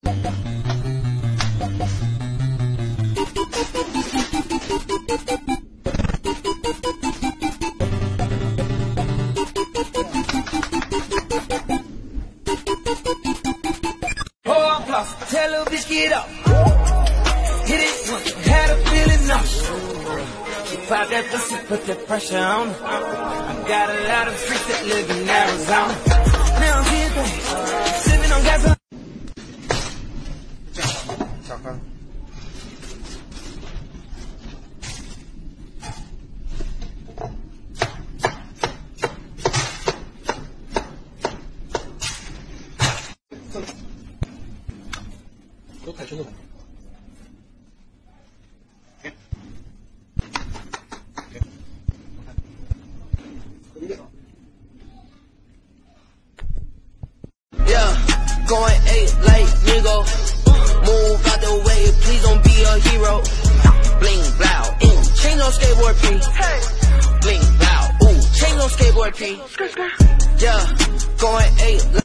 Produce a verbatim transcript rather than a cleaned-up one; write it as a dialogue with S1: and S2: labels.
S1: Tell her bitch get up. Hit it once, had a feeling nauseous. She pop that pussy, put that pressure on her. I got a lot of freaks that live in Arizona. Now I'm here, baby, sipping on gas.
S2: 小哥。都开车了。
S1: Yeah, going eight like nigga. Move out the way, please don't be a hero. Bling blow, ooh, chain on skateboard P. Bling blow, ooh, chain on skateboard P. Yeah, going eight.